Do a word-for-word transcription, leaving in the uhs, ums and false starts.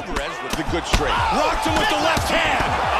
Alvarez with the good straight. Rocked him with the left hand.